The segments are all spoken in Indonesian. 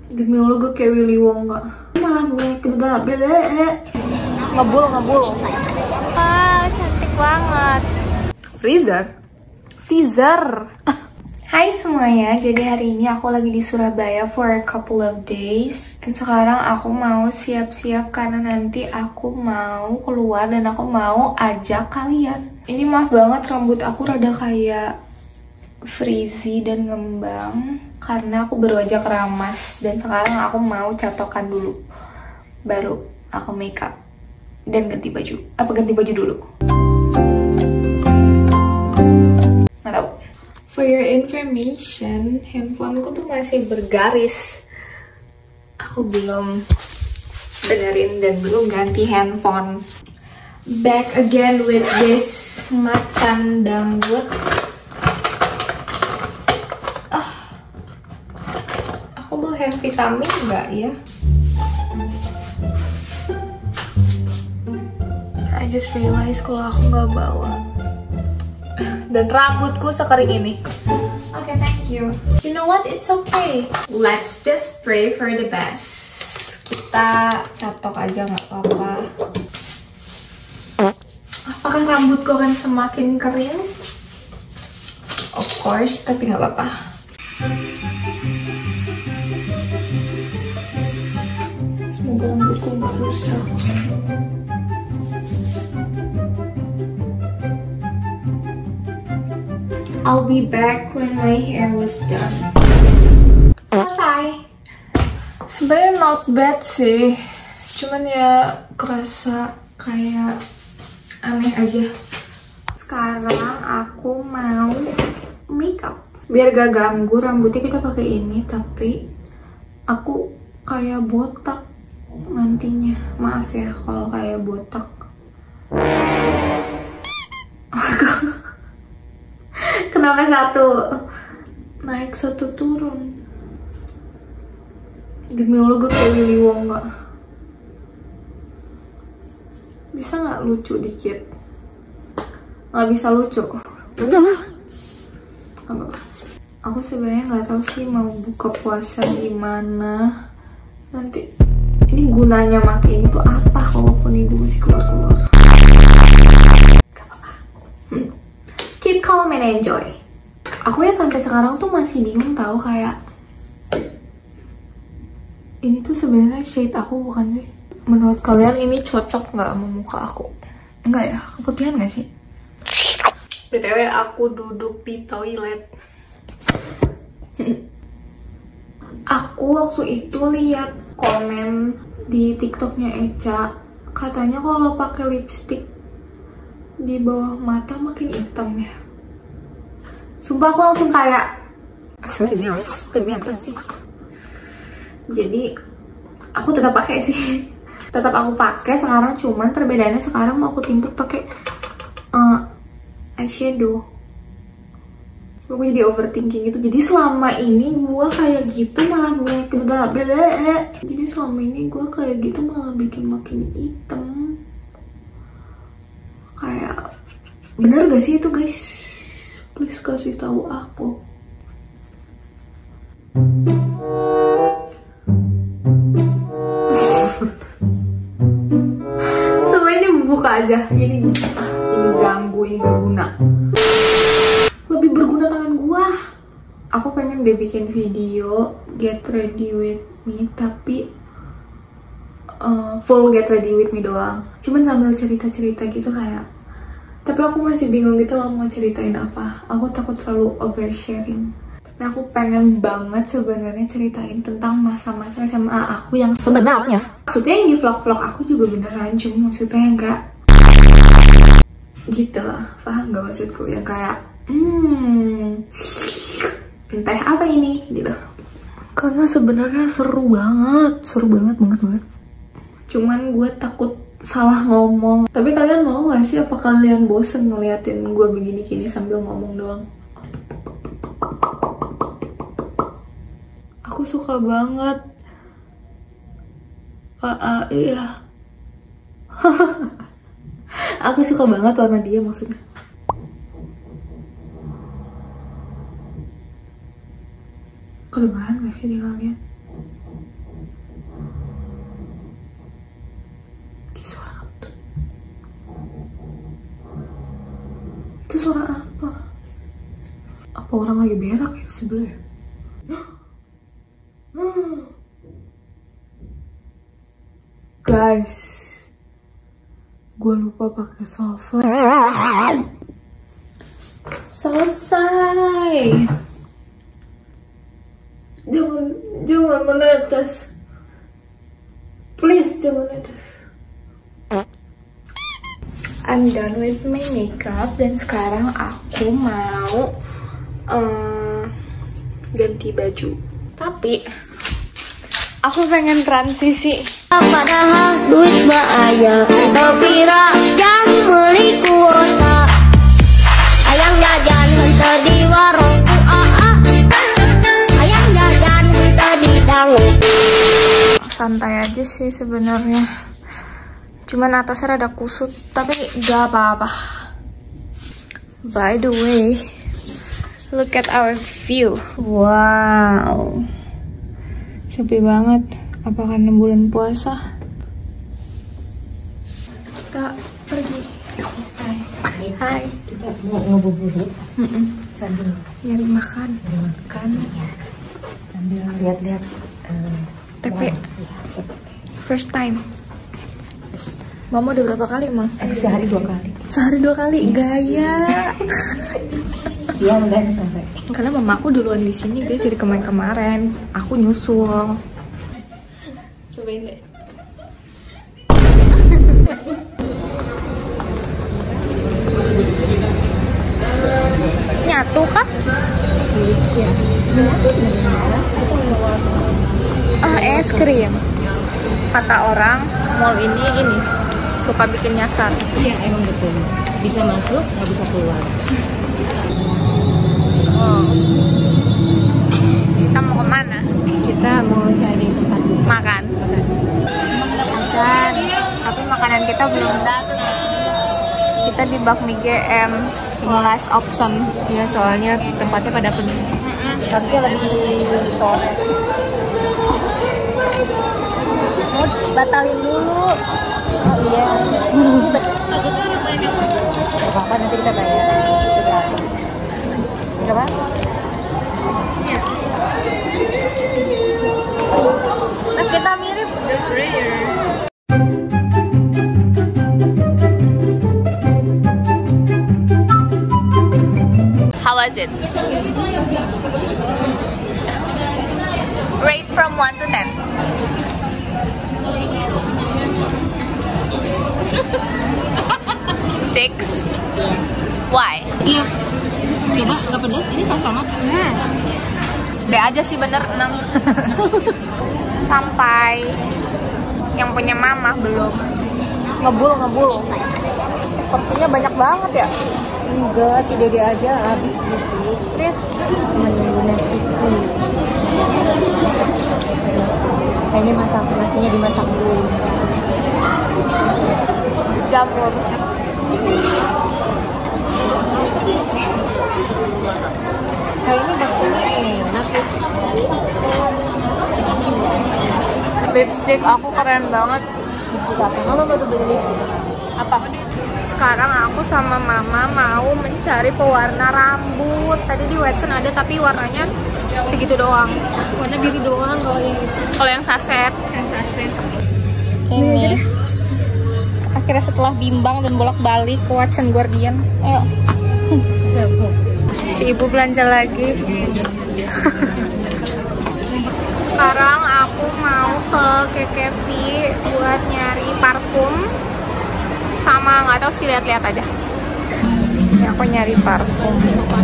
Demi Allah gue kayak Willy Wonka. Malah ngebul. Wah, cantik banget. Freezer. Hai semuanya, jadi hari ini aku lagi di Surabaya for a couple of days. Dan sekarang aku mau siap-siap karena nanti aku mau keluar dan aku mau ajak kalian. Ini maaf banget, rambut aku rada kayak frizzy dan ngembang karena aku baru aja keramas. Dan sekarang aku mau catokan dulu, baru aku makeup dan ganti baju. Ganti baju dulu? Nggak tahu. For your information, handphoneku tuh masih bergaris. Aku belum benerin dan belum ganti handphone. Back again with this macan dangdut. Aku bawa hand vitamin nggak ya? I just realized kalau aku nggak bawa. Dan rambutku sekering ini. Oke, thank you. You know what? It's okay. Let's just pray for the best. Kita catok aja nggak apa-apa. Apakah rambutku akan semakin kering? Of course, tapi nggak apa-apa. Semoga rambutku nggak rusak. I'll be back when my hair was done. Selesai. Sebenarnya not bad sih, cuman ya kerasa kayak aneh aja. Sekarang aku mau makeup. Biar gak ganggu rambutnya kita pakai ini, tapi aku kayak botak nantinya. Maaf ya kalau kayak botak. Kenapa satu naik satu turun? Demi Allah gue kayak Willy Wonka. Bisa nggak lucu dikit? Nggak bisa lucu. Apa? Aku sebenarnya nggak tahu sih mau buka puasa gimana. Nanti ini gunanya makai ini tuh apa? Kalaupun ibu masih keluar. Keep calm and enjoy. Aku ya sampai sekarang tuh masih bingung tahu kayak ini tuh sebenarnya shade aku bukan sih? Menurut kalian ini cocok nggak sama muka aku? Enggak ya? Keputihan nggak sih? BTW aku duduk di toilet. Aku waktu itu lihat komen di TikToknya Eca, katanya kalau pakai lipstick di bawah mata makin hitam ya. Sumpah aku langsung kayak serius, demi apa sih? Jadi aku tetap pakai sih. Tetap aku pakai sekarang, cuman perbedaannya sekarang mau aku timpuk pakai eyeshadow. So, aku jadi overthinking gitu. Jadi selama ini gue kayak gitu malah Jadi selama ini gue kayak gitu malah bikin makin hitam. Kayak bener gak sih itu guys? Please kasih tahu aku. Semua ini buka aja. Ini ganggu, ini gak guna. Lebih berguna tangan gua. Aku pengen deh bikin video get ready with me, tapi full get ready with me doang. Cuman sambil cerita-cerita gitu kayak. Tapi aku masih bingung gitu loh mau ceritain apa. Aku takut terlalu oversharing. Tapi aku pengen banget sebenarnya ceritain tentang masa-masa SMA aku yang sebenarnya. Maksudnya yang di vlog-vlog aku juga beneran, cuma maksudnya enggak gitu lah. Paham gak maksudku? Yang kayak entah apa ini gitu. Karena sebenarnya seru banget banget. Cuman gue takut salah ngomong. Tapi kalian mau gak sih? Apa kalian bosen ngeliatin gue begini-gini sambil ngomong doang? Aku suka banget. Iya. Aku suka banget warna dia maksudnya. Kedengaran gak sih di kalian? Orang lagi berak ya sebelah. Guys, gue lupa pakai sofa. Selesai. Jangan menetes. Please jangan menetes. I'm done with my makeup dan sekarang aku mau ganti baju. Tapi aku pengen transisi. Padahal duit bahaya, tepira yang beli kuota. Ayang jajan henteu di warung AA. Ayang jajan henteu di dangu. Santai aja sih sebenarnya. Cuman atasnya rada kusut, tapi gak apa-apa. By the way, look at our view. Wow, sepi banget. Apa karena bulan puasa? Kita pergi. Hai. Kita mau ngabuburit sambil Nyari makan. sambil lihat-lihat TP. First time. Mama udah berapa kali emang? sehari 2 kali. Sehari 2 kali, gaya. Siang dan sampai. Karena mamaku duluan di sini guys, dari kemarin. Aku nyusul. Cobain deh. Nyatu kah? Es krim. Kata orang, mall ini suka bikin nyasar. Iya emang betul. Bisa masuk, nggak bisa keluar. Oh. Kita mau kemana? Kita mau cari tempat Makan. Azan, tapi makanan kita belum datang. Kita di Bakmi GM, last option. ya soalnya tempatnya pada penuh. Harusnya lebih sore. Mau batalin dulu. Oh iya. Apa-apa nanti kita bayar. Berapa? Nah, kita mirip. How was it? Rate from 1 to 10. 6. Why? Iya. Coba nggak pedas? Ini saus tomat. B aja sih bener 6. Sampai yang punya mama belum. Ngebul. Porsinya banyak banget ya. Enggak, Cidede aja habis gitu. Serius? Menunggu nasi. Kayaknya nasinya dimasak dulu. Jamur. Kayaknya baksonya enak. Lipstick aku keren banget. Lipstick apa? Mama baru beli lipstick. Apa? Sekarang aku sama mama mau mencari pewarna rambut. Tadi di Watson ada tapi warnanya segitu doang. Warna biru doang Kalau yang saset. Ini. Akhirnya setelah bimbang dan bolak-balik ke Watson Guardian. Ayo. Si ibu belanja lagi. Sekarang aku mau ke KKV buat nyari parfum. Sama nggak tahu sih, lihat-lihat aja. Ini aku nyari parfum.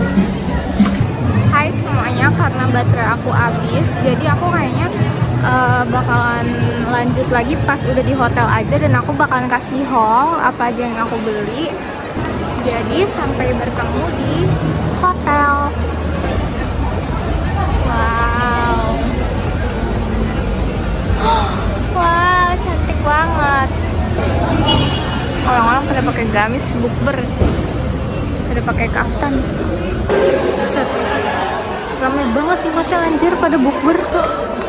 Hai semuanya, karena baterai aku habis, jadi aku kayaknya bakalan lanjut lagi pas udah di hotel aja, dan aku bakalan kasih haul apa aja yang aku beli. Jadi sampai bertemu di hotel. Wow. Wow, cantik banget. Orang-orang pada pakai gamis bukber, pada pakai kaftan. Buset, ramai banget di hotel anjir, pada bukber tuh.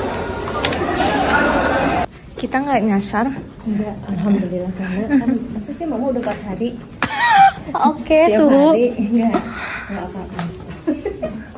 Kita nggak nyasar? Enggak, alhamdulillah. Karena kan masa sih mama udah 4 hari. Oke, suhu. Enggak apa-apa.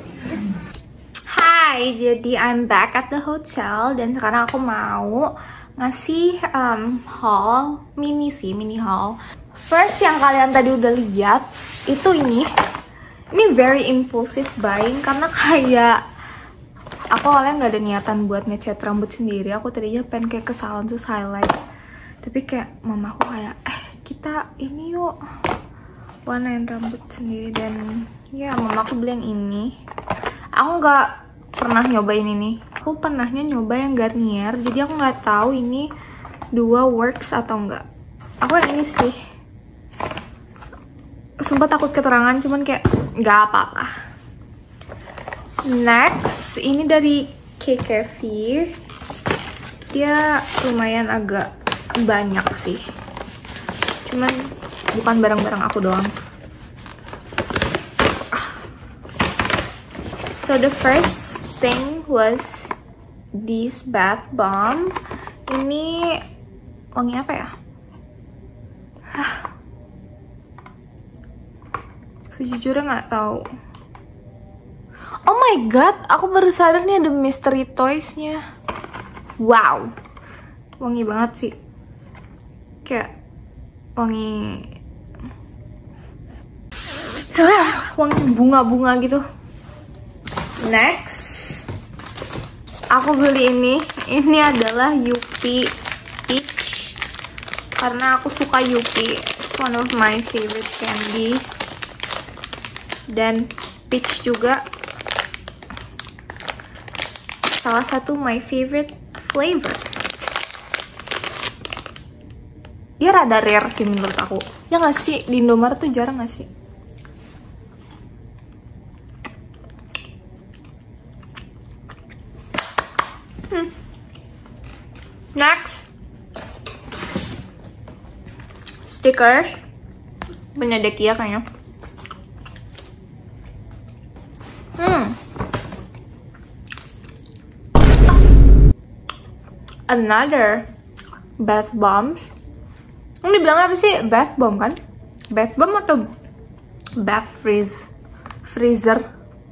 Hai, jadi I'm back at the hotel dan sekarang aku mau ngasih haul, mini haul. First yang kalian tadi udah lihat itu ini very impulsive buying karena kayak aku awalnya nggak ada niatan buat ngecat rambut sendiri. Aku tadinya pengen kayak ke salon terus highlight, tapi kayak mamaku kayak kita ini yuk warnain rambut sendiri, dan ya mamaku beli yang ini. Aku nggak pernah nyobain ini. Aku pernahnya nyoba yang Garnier, jadi aku nggak tahu ini dua works atau enggak. Aku yang ini sih. Sumpah takut keterangan, cuman kayak nggak apa-apa. Next, ini dari KKV. Dia lumayan agak banyak sih. Cuman bukan barang-barang aku doang. So the first thing was this bath bomb. Ini wangi apa ya? Sejujurnya nggak tahu. Oh my god, aku baru sadar nih ada mystery toys-nya. Wow, wangi banget sih. Kayak wangi wangi bunga-bunga gitu. Next, aku beli ini. Ini adalah Yupi Peach karena aku suka Yupi. It's one of my favorite candy. Dan peach juga salah satu my favorite flavor. Dia rada rare sih menurut aku. Ya nggak sih, di Indomaret tuh jarang nggak sih? Next, stickers punya Dekia kayaknya. Another bath bombs. Ini dibilang apa sih? Bath bomb kan? Bath bomb atau bath freezer?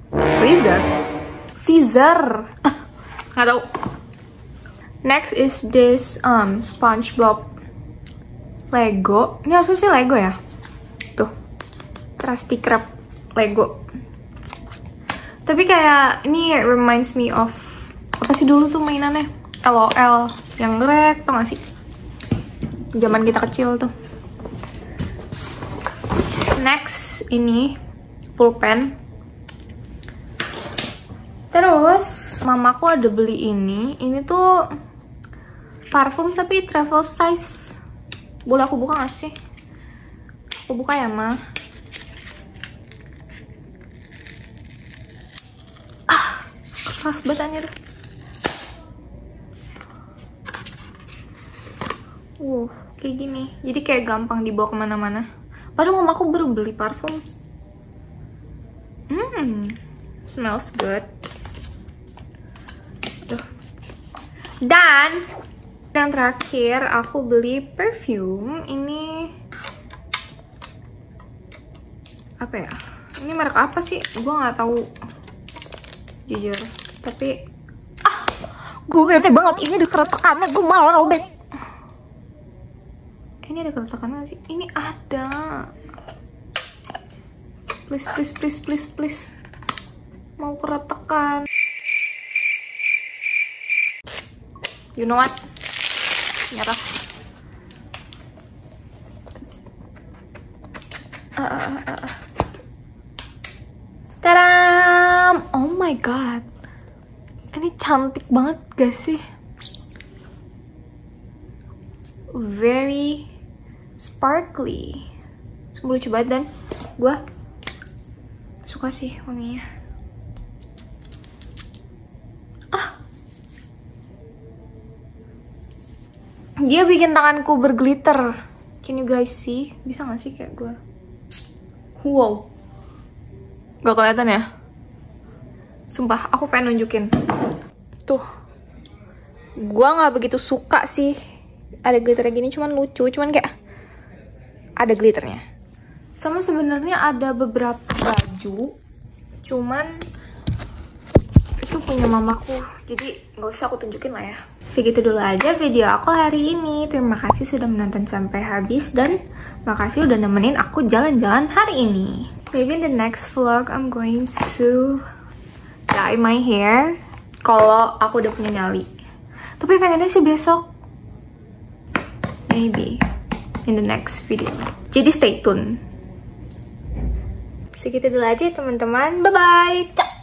Nggak tahu. Next is this SpongeBob Lego. Ini harusnya sih Lego ya? Tuh, Krusty Krab Lego. Tapi kayak ini reminds me of apa sih dulu tuh mainannya? LOL yang ngerek, tau gak sih? Zaman kita kecil tuh. Next, ini pulpen. Terus mamaku ada beli ini. Ini tuh parfum tapi travel size. Boleh aku buka gak sih? Aku buka ya, Ma. Keras banget anjir. Kayak gini. Jadi kayak gampang dibawa kemana-mana. Padahal mamaku baru beli parfum. Smells good. Duh. Dan yang terakhir aku beli perfume. Ini apa ya? Ini merek apa sih? Gue nggak tahu. Jujur. Tapi gue bete banget. Ini ada keretakannya. Gue malah robek. Ini ada keretakannya nggak sih? Ini ada. Please. Mau keretakan. You know what? Nyerah. Tadam! Oh my god. Ini cantik banget gak sih? Very sparkly. Boleh coba, dan gue suka sih wanginya. Dia bikin tanganku berglitter. Can you guys see? Bisa gak sih kayak gue? Wow. Gak kelihatan ya? Sumpah, aku pengen nunjukin. Tuh. Gue gak begitu suka sih ada glitternya gini, cuman lucu. Cuman kayak ada glitternya. Sama sebenarnya ada beberapa baju. Cuman itu punya mamaku, jadi nggak usah aku tunjukin lah ya. Segitu dulu aja video aku hari ini. Terima kasih sudah menonton sampai habis dan makasih udah nemenin aku jalan-jalan hari ini. Maybe in the next vlog I'm going to dye my hair kalau aku udah punya nyali. Tapi pengennya sih besok. Maybe in the next video. Jadi stay tune. Segitu dulu aja teman-teman. Bye-bye.